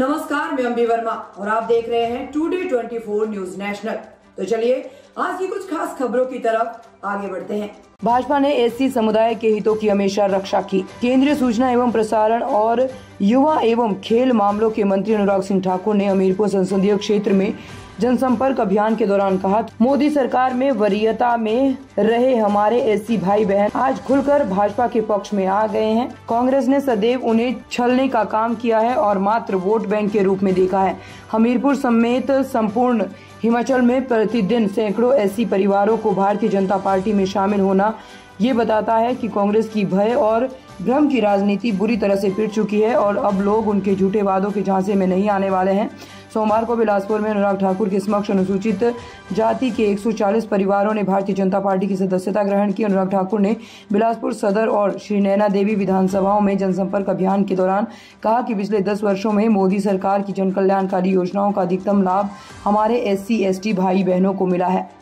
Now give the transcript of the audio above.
नमस्कार, मैं अम्बी वर्मा और आप देख रहे हैं टुडे 24 न्यूज नेशनल। तो चलिए आज की कुछ खास खबरों की तरफ आगे बढ़ते हैं। भाजपा ने एससी समुदाय के हितों की हमेशा रक्षा की। केंद्रीय सूचना एवं प्रसारण और युवा एवं खेल मामलों के मंत्री अनुराग सिंह ठाकुर ने हमीरपुर संसदीय क्षेत्र में जनसंपर्क अभियान के दौरान कहा, मोदी सरकार में वरीयता में रहे हमारे एससी भाई बहन आज खुलकर भाजपा के पक्ष में आ गए हैं। कांग्रेस ने सदैव उन्हें छलने का काम किया है और मात्र वोट बैंक के रूप में देखा है। हमीरपुर समेत संपूर्ण हिमाचल में प्रतिदिन सैकड़ों एससी परिवारों को भारतीय जनता पार्टी में शामिल होना ये बताता है कि कांग्रेस की भय और भ्रम की राजनीति बुरी तरह से पिट चुकी है और अब लोग उनके झूठे वादों के झांसे में नहीं आने वाले हैं। सोमवार को बिलासपुर में अनुराग ठाकुर के समक्ष अनुसूचित जाति के 140 परिवारों ने भारतीय जनता पार्टी की सदस्यता ग्रहण की। अनुराग ठाकुर ने बिलासपुर सदर और श्री नैना देवी विधानसभाओं में जनसंपर्क अभियान के दौरान कहा कि पिछले 10 वर्षों में मोदी सरकार की जन कल्याणकारी योजनाओं का अधिकतम लाभ हमारे एससी एसटी भाई बहनों को मिला है।